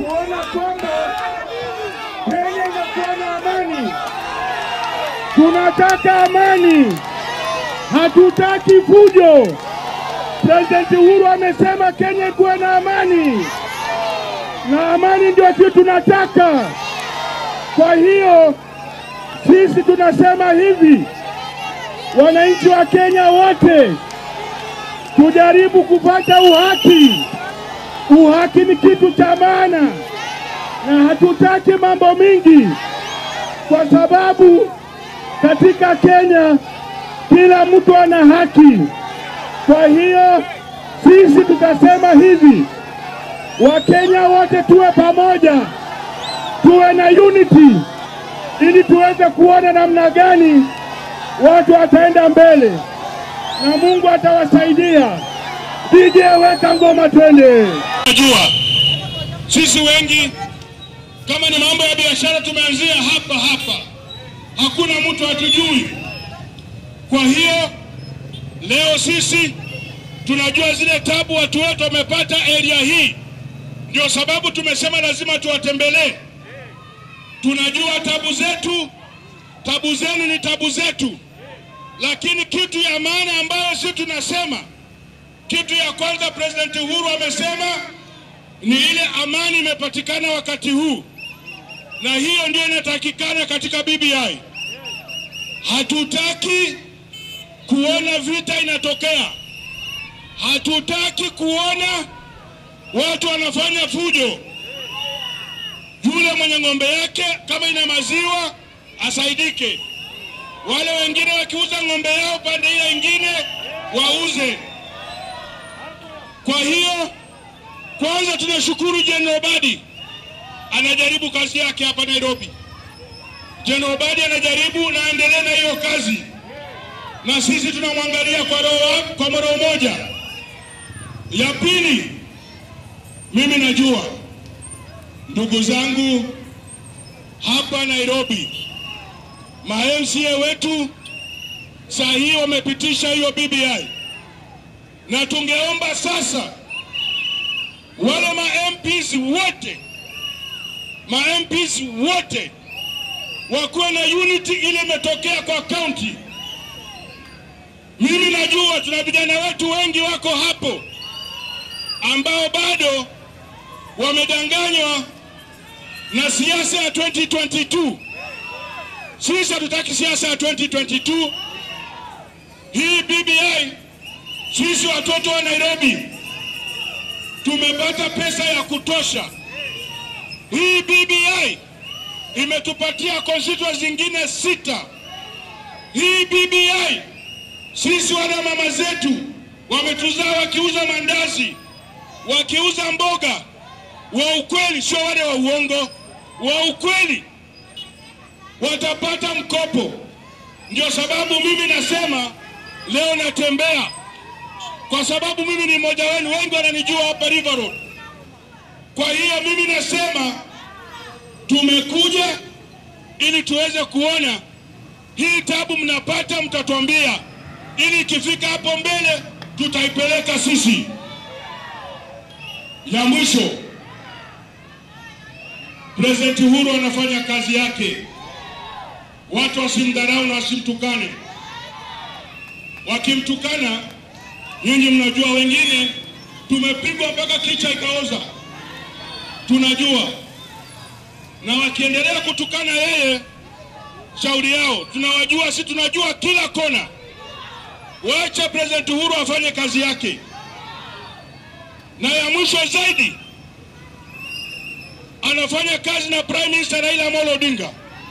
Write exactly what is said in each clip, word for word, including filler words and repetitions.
kuona kwamba Kenya inakuwa na amani. Tunataka amani, hatutaki fujo. President Uhuru amesema Kenya ikuwe na amani, na amani ndio kitu tunataka. Kwa hiyo sisi tunasema hivi, wananchi wa Kenya wote tujaribu kupata uhaki. Uhaki ni kitu cha maana, na hatutaki mambo mingi, kwa sababu katika Kenya kila mtu ana haki. Kwa hiyo sisi tutasema hivi, Wakenya wote tuwe pamoja, tuwe na unity, ili tuweze kuona namna gani watu wataenda mbele, na Mungu atawasaidia. D J weka ngoma twende. Najua sisi wengi kama ni mambo ya biashara tumeanzia hapa hapa, hakuna mtu hatujui. Kwa hiyo leo sisi tunajua zile tabu watu wetu wamepata area hii, ndio sababu tumesema lazima tuwatembelee. Tunajua tabu zetu, tabu zenu ni tabu zetu, lakini kitu ya maana ambayo sisi tunasema, kitu ya kwanza President Uhuru amesema ni ile amani imepatikana wakati huu, na hiyo ndio inatakikana katika B B I. Hatutaki kuona vita inatokea, hatutaki kuona watu wanafanya fujo. Yule mwenye ng'ombe yake kama ina maziwa asaidike, wale wengine wakiuza ng'ombe yao pande ile nyingine wauze. Kwa hiyo kwanza tunashukuru General Badi, anajaribu kazi yake hapa Nairobi. General Badi anajaribu na endelee na hiyo kazi, na sisi tunamwangalia kwa roho kwa roho moja. Ya pili, mimi najua ndugu zangu hapa Nairobi, ma M C A wetu saa hii wamepitisha hiyo B B I, na tungeomba sasa wale ma M Ps wote ma M Ps wote wakuwe na unity ile imetokea kwa county. Mimi najua tuna vijana wetu wengi wako hapo ambao bado wamedanganywa na siasa ya twenty twenty-two. Sisi hatutaki siasa ya twenty twenty-two. Hii B B I, sisi watoto wa Nairobi tumepata pesa ya kutosha. Hii B B I imetupatia constituencies zingine sita. Hii B B I, sisi wana mama zetu wametuzaa wakiuza mandazi, wakiuza mboga. Wa ukweli, sio wale wa uongo. Wa ukweli watapata mkopo. Ndio sababu mimi nasema leo natembea, kwa sababu mimi ni mmoja wenu, wengi wananijua hapa River Road. Kwa hiyo mimi nasema tumekuja ili tuweze kuona hii tabu mnapata, mtatuambia, ili ikifika hapo mbele tutaipeleka sisi. Ya mwisho, President Uhuru anafanya kazi yake. Watu wasimdharau na wasimtukane. Wakimtukana, nyinyi mnajua, wengine tumepigwa mpaka kichwa ikaoza, tunajua. Na wakiendelea kutukana yeye, shauri yao. Tunawajua, si tunajua kila kona. Waacha President Uhuru afanye kazi yake. Na ya mwisho zaidi, anafanya kazi na Prime Minister Raila Amolo Odinga.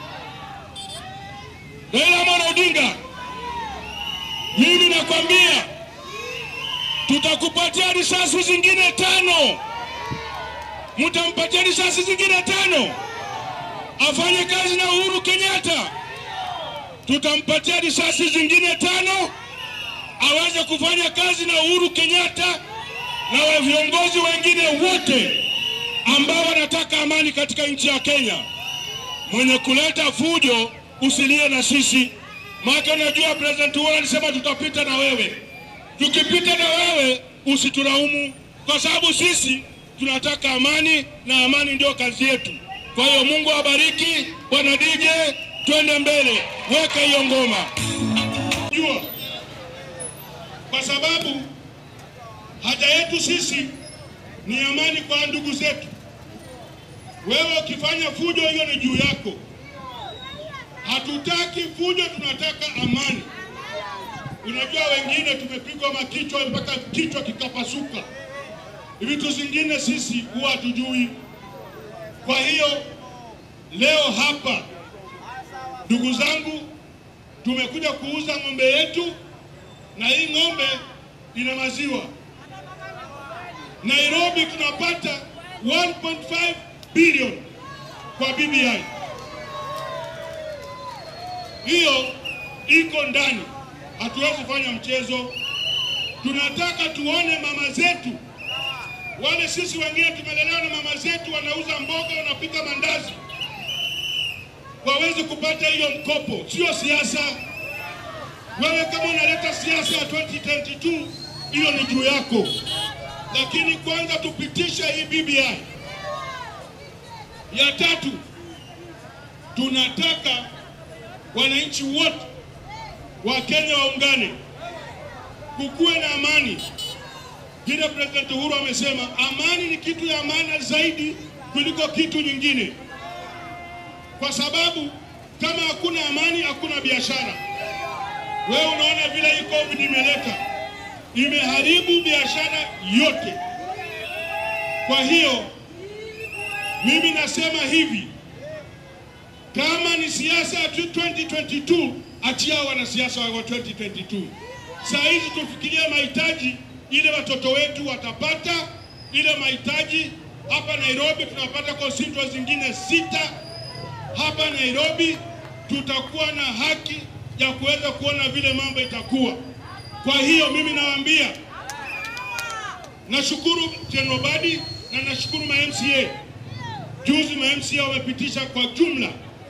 Raila Amolo Odinga, mimi nakwambia tutakupatia risasi zingine tano. Mtampatia risasi zingine tano afanye kazi na Uhuru Kenyatta. Tutampatia risasi zingine tano aweze kufanya kazi na Uhuru Kenyatta na wa viongozi wengine wote ambao wanataka amani katika nchi ya Kenya. Mwenye kuleta fujo usilie na sisi. Maana unajua President Uhuru alisema tutapita na wewe. Tukipita na wewe usituraumu, kwa sababu sisi tunataka amani, na amani ndio kazi yetu. Kwa hiyo Mungu awabariki. Bwana D J, twende mbele, weka hiyo ngoma. Jua, kwa sababu haja yetu sisi ni amani kwa ndugu zetu. Wewe ukifanya fujo, hiyo ni juu yako. Hatutaki fujo, tunataka amani. Unajua wengine tumepigwa makichwa mpaka kichwa kikapasuka. Vitu zingine sisi huwa hatujui. Kwa hiyo leo hapa, ndugu zangu, tumekuja kuuza ng'ombe yetu, na hii ng'ombe ina maziwa. Nairobi tunapata one point five billion kwa B B I. Hiyo iko ndani. Hatuwezi fanya mchezo. Tunataka tuone mama zetu, wale sisi wengine tumelelewa na mama zetu wanauza mboga, wanapika mandazi, waweze kupata hiyo mkopo. Sio siasa. Wewe kama unaleta siasa ya twenty twenty-two, hiyo ni juu yako. Lakini kwanza tupitisha hii B B I. Ya tatu, tunataka wananchi wote wa Kenya waungane, kukuwe na amani. Vile President Uhuru amesema, amani ni kitu ya maana zaidi kuliko kitu nyingine. Kwa sababu kama hakuna amani, hakuna biashara. Wewe unaona vile hii COVID imeleta, imeharibu biashara yote. Kwa hiyo mimi nasema hivi, kama ni siasa ya twenty twenty-two, achia wanasiasa wa twenty twenty-two. Saa hizi tufikirie mahitaji ile watoto wetu watapata. Ile mahitaji hapa Nairobi tunapata constituencies zingine sita. Hapa Nairobi tutakuwa na haki ya kuweza kuona vile mambo itakuwa. Kwa hiyo mimi nawaambia, nashukuru General Badi na nashukuru ma M C A. Juzi ma M C A wamepitisha kwa jumla,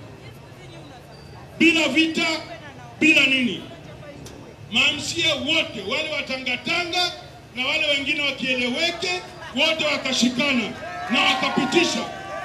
bila vita, bila nini. Ma M C A wote, wale watangatanga na wale wengine wakieleweke, wote wakashikana na wakapitisha.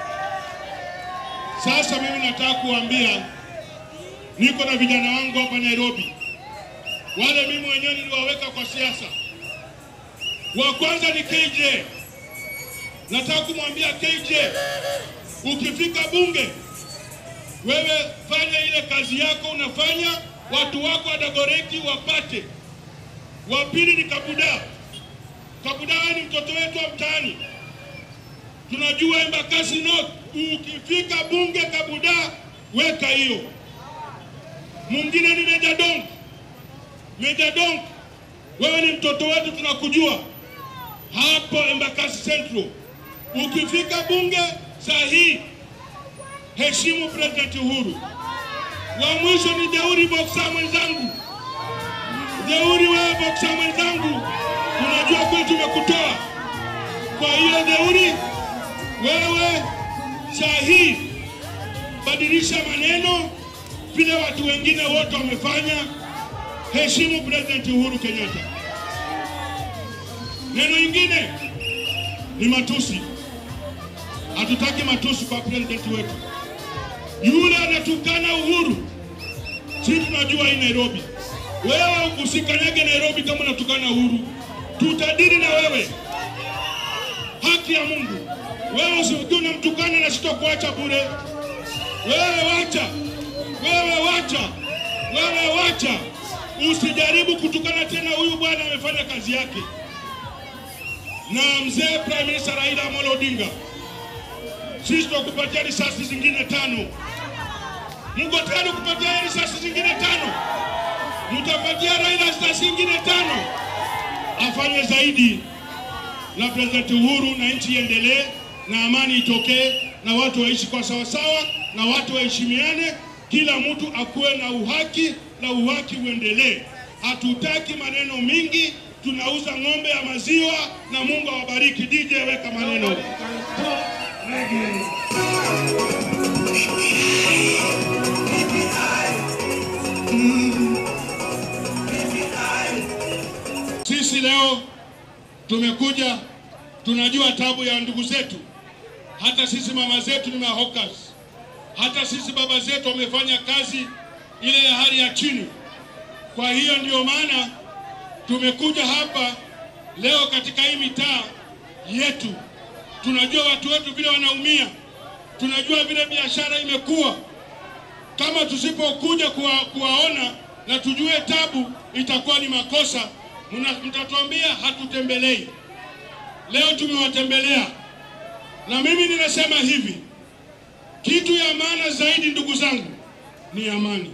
Sasa mimi nataka kuambia, niko na vijana wangu hapa Nairobi, wale mimi mwenyewe niliwaweka kwa siasa. Wa kwanza ni K J. Nataka kumwambia K J, ukifika bunge, wewe fanya ile kazi yako unafanya, watu wako wa Dagoretti wapate. Wa pili ni Kabuda. Kabuda ni mtoto wetu wa mtaani. Tunajua Embakasi North, ukifika bunge Kabuda, weka hiyo. Mwingine ni Meja Dong. Meja Dong, wewe ni mtoto wetu, tunakujua. Hapo Embakasi Central. Ukifika bunge sahihi, heshimu President Uhuru. Wa mwisho ni Deuri Boxer mwenzangu. Deuri, wewe Boxer mwenzangu, unajua kwa tumekutoa. Kwa hiyo Deuri, wewe sahihi, badilisha maneno vile watu wengine wote wamefanya. Heshimu President Uhuru Kenyatta. Neno ingine ni matusi. Hatutaki matusi kwa president wetu. Yule anatukana Uhuru, sisi tunajua hii Nairobi. Wewe usikanyage Nairobi kama unatukana Uhuru. Tutadili na wewe. Haki ya Mungu. Wewe usikiwa unamtukana na sitokuacha bure. Wewe wacha. Wewe wacha. Wewe wacha. Usijaribu kutukana tena, huyu bwana amefanya kazi yake. Na mzee Prime Minister Raila Amolo Odinga, sisi tukupatia risasi zingine tano. Mungu tayari kupatia risasi zingine tano. Mtapatia Raila risasi zingine tano. Afanye zaidi na President Uhuru, na nchi iendelee na amani itokee, na watu waishi kwa sawa sawa, na watu waheshimiane, kila mtu akuwe na uhaki na uhaki uendelee. Hatutaki maneno mingi, tunauza ng'ombe ya maziwa, na Mungu awabariki. D J, weka maneno. Sisi leo tumekuja tunajua tabu ya ndugu zetu. Hata sisi mama zetu ni mahawkers. Hata sisi baba zetu wamefanya kazi ile ya hali ya chini. Kwa hiyo ndio maana tumekuja hapa leo katika hii mitaa yetu. Tunajua watu wetu vile wanaumia. Tunajua vile biashara imekuwa. Kama tusipokuja kuwa, kuwaona na tujue tabu, itakuwa ni makosa. Mtatuambia hatutembelei. Leo tumewatembelea. Na mimi ninasema hivi, kitu ya maana zaidi ndugu zangu ni amani.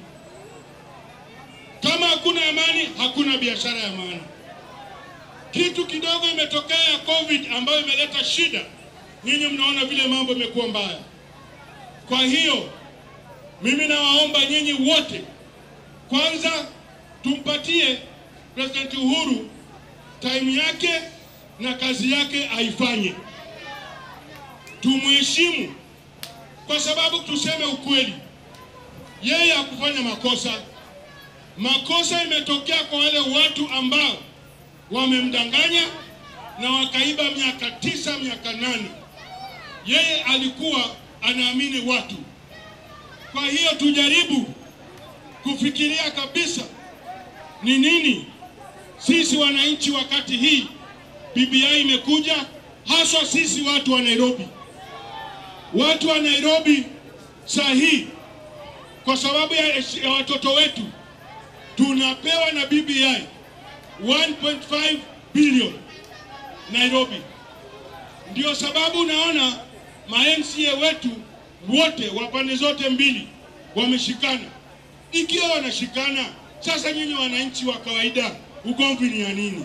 Kama hakuna amani, hakuna biashara ya maana. Kitu kidogo imetokea ya COVID ambayo imeleta shida. Nyinyi mnaona vile mambo yamekuwa mbaya. Kwa hiyo mimi nawaomba nyinyi wote, kwanza tumpatie President Uhuru time yake na kazi yake aifanye. Tumheshimu, kwa sababu tuseme ukweli, yeye hakufanya makosa. Makosa imetokea kwa wale watu ambao wamemdanganya na wakaiba miaka tisa, miaka nane. Yeye alikuwa anaamini watu. Kwa hiyo tujaribu kufikiria kabisa ni nini sisi wananchi wakati hii B B I imekuja, haswa sisi watu wa Nairobi. Watu wa Nairobi sahi, kwa sababu ya, ya watoto wetu tunapewa na B B I one point five billion Nairobi. Ndio sababu unaona ma M C A wetu wote wa pande zote mbili wameshikana. Ikiwa wanashikana, sasa nyinyi wananchi wa kawaida, ugomvi ni ya nini?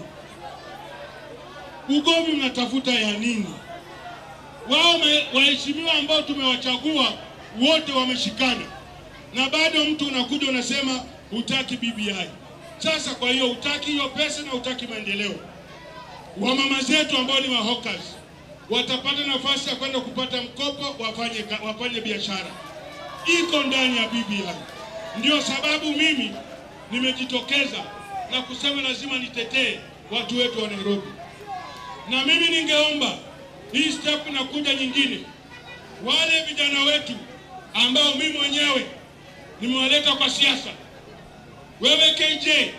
Ugomvi mnatafuta ya nini? Wao waheshimiwa ambao tumewachagua wote wameshikana, na bado mtu unakuja unasema hutaki B B I. Sasa kwa hiyo hutaki hiyo pesa na hutaki maendeleo. Wamama zetu ambao ni mahawkers watapata nafasi ya kwenda kupata mkopo, wafanye wafanye biashara. Iko ndani ya B B I. Ndio sababu mimi nimejitokeza na kusema lazima nitetee watu wetu wa Nairobi. Na mimi ningeomba hii step na kuja nyingine, wale vijana wetu ambao mimi mwenyewe nimewaleta kwa siasa, wewe K J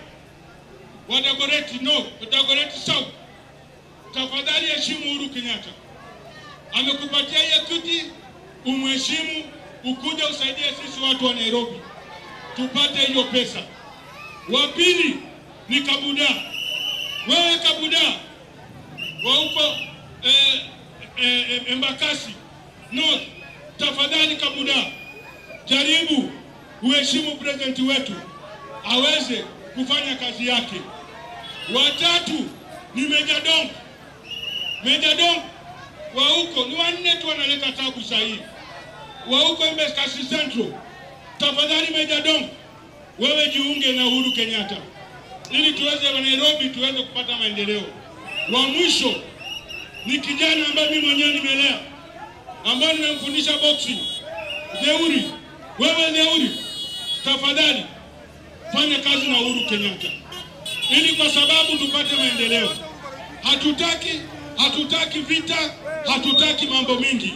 wa Dagoretti no, Dagoretti South, tafadhali heshimu Uhuru Kenyatta. Amekupatia hiyo kiti, umheshimu, ukuja usaidie sisi watu wa Nairobi tupate hiyo pesa. Wa pili ni Kabuda. Wewe Kabuda wa huko eh, eh, Embakasi North, tafadhali Kabuda, jaribu uheshimu president wetu aweze kufanya kazi yake. Watatu ni Meja Dong. Meja Dong wa huko ni wanne tu wanaleta tabu sahihi. Wa huko Embakasi Central, tafadhali Meja Dong, wewe jiunge na Uhuru Kenyatta ili tuweze wa Nairobi tuweze kupata maendeleo. Wa mwisho ni kijana ambaye mimi mwenyewe nimelea, ambaye nimemfundisha boxing, Leuri. Wewe Leuri, tafadhali fanya kazi na Uhuru Kenyatta ili kwa sababu tupate maendeleo. Hatutaki hatutaki vita, hatutaki mambo mingi.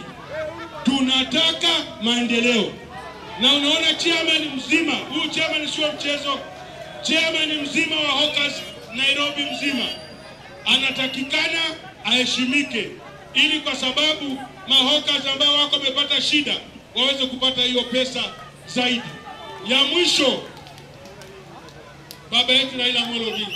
Tunataka maendeleo. Na unaona chairman mzima, huyu chairman sio mchezo. Chairman mzima wa hawkers Nairobi mzima anatakikana aheshimike, ili kwa sababu mahawkers ambao wako wamepata shida waweze kupata hiyo pesa zaidi. Ya mwisho, baba yetu Raila Amolo Odinga.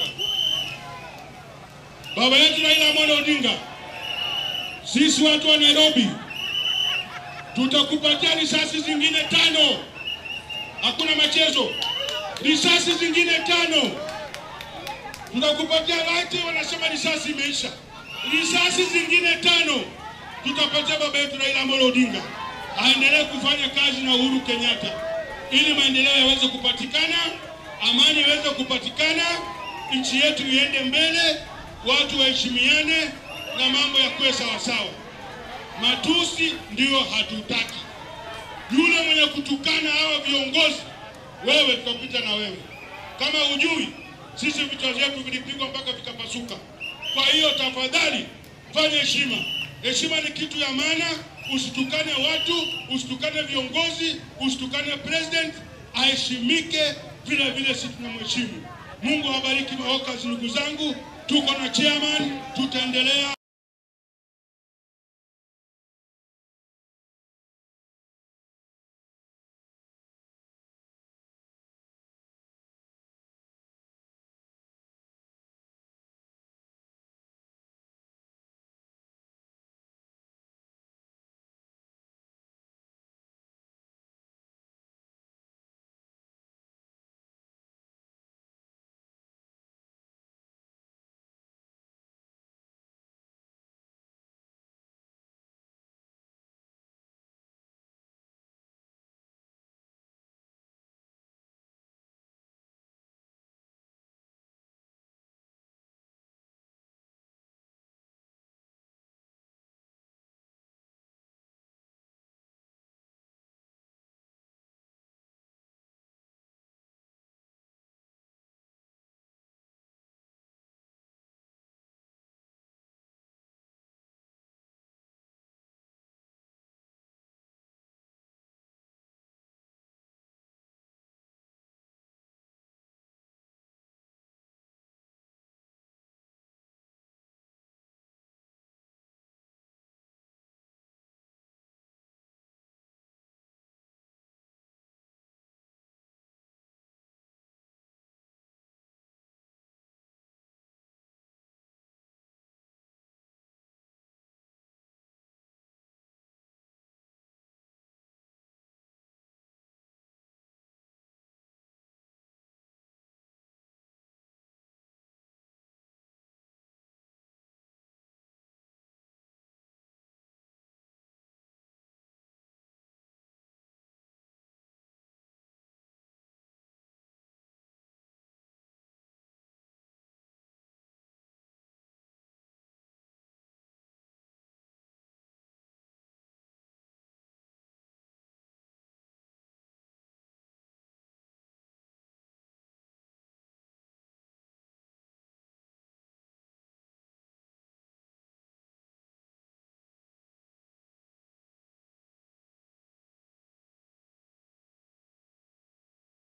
Baba yetu Raila Amolo Odinga, sisi watu wa Nairobi tutakupatia risasi zingine tano. Hakuna machezo. Risasi zingine tano. Tutakupatia watu wanasema risasi imeisha. Risasi zingine tano tutapatia baba yetu Raila Amolo Odinga aendelee kufanya kazi na Uhuru Kenyatta ili maendeleo yaweze kupatikana, amani iweze kupatikana, nchi yetu iende mbele, watu waheshimiane na mambo ya kuwe sawa sawa. Matusi ndio hatutaki. Yule mwenye kutukana hawa viongozi, wewe tutapita na wewe. Kama hujui, sisi vichwa vyetu vilipigwa mpaka vikapasuka. Kwa hiyo tafadhali fanya heshima. Heshima ni kitu ya maana. Usitukane watu, usitukane viongozi, usitukane president. Aheshimike vile vile sisi tunamheshimu. Mungu awabariki mahoka ndugu zangu. Tuko na chairman, tutaendelea.